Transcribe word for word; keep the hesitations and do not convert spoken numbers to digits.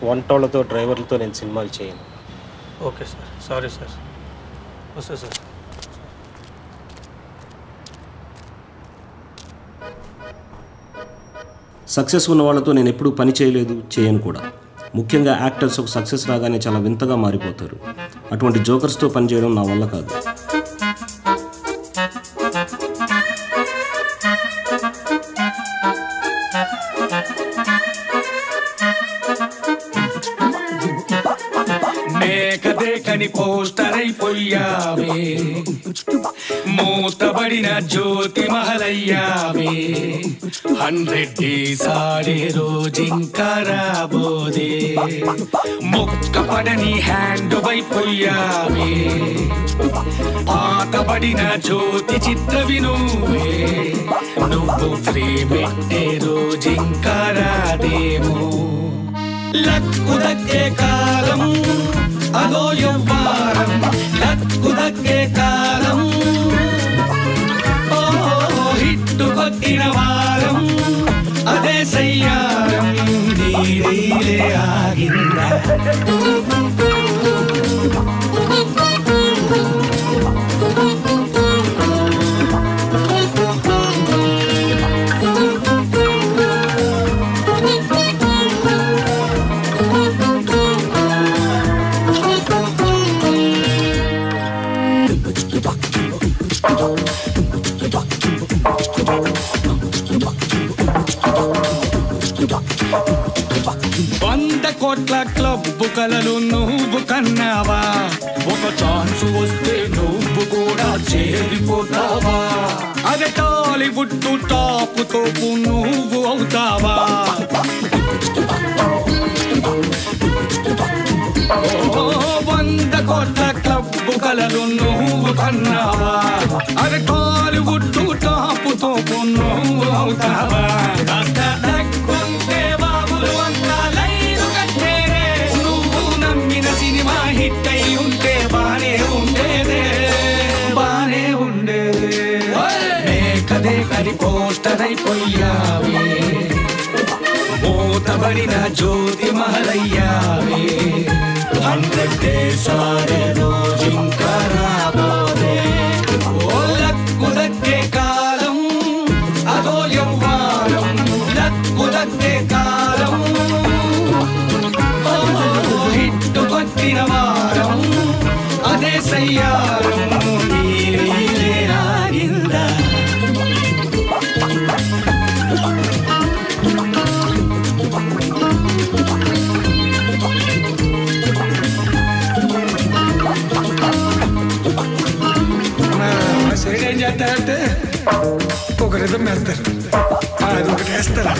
వంటోళ్ళతో డ్రైవర్లతో నేను సినిమాలు చేయను. Okay sir, sorry sir. వస్తా సార్. సక్సెస్ ఉన్న వాళ్ళతో నేను ఎప్పుడూ పని చేయలేదు, చేయను కూడా. ముఖ్యంగా యాక్టర్స్ ఒక సక్సెస్ రాగానే చాలా వింతగా మారిపోతారు. అటువంటి జోకర్స్తో పనిచేయడం నా వల్ల కాదు. మేక దేఖని పోస్టర్ అయిపోయావే, మూతబడిన జ్యోతిమహల్ అయ్యావే, హండ్రెడ్ డేస్ ఆడే రోజుంకా రాబోదే, ముక్కపడని హ్యాండ్ వైపోయావే, పాతబడిన జ్యోతిచిత్రవి నువ్వే, నువ్వు ఫ్రేమెట్టే రోజుంకా రాదేమో, లక్కు దక్కే కాలం అదో యవ్వారం, లక్కు దక్కే కాలం ఓహో హిట్టు కొట్టిన వారం, అదే సయ్యారం, రీలే ఆగిందా. వంద కోట్ల క్లబ్బు కలలు నువ్వు కన్నావా, ఒక ఛాన్స్ వస్తే నువ్వు కూడా చేరిపోతావా, అదే టాలీవుడ్ టాపు తోపు నువ్వు అవుతావా, వంద కోట్ల క్లబ్బు కలలు నువ్వు కన్నావా, అదే టాలీవుడ్ టాపు తోపు నువ్వు అవుతావా, సినిమా హిట్ అయి ఉంటే బానే ఉండేదే, బానే ఉండేదే. మేక దేఖని పోస్టర్ అయిపోయావే, మూతబడిన జ్యోతిమహల్ అయ్యావే, హండ్రెడ్ డేస్ ఆడే రోజుంకా రాబోదే, ఓ లక్కు దక్కే కాలం అదో యవ్వారం, లక్కు దక్కే కాలం కొట్టిన వారం, అదే సయ్యారం, రీలే ఆగిందా. సైడ్ ఏం చేస్తారంటే ఒక రిధం వేస్తారు, అది ఒకటి వేస్తారు.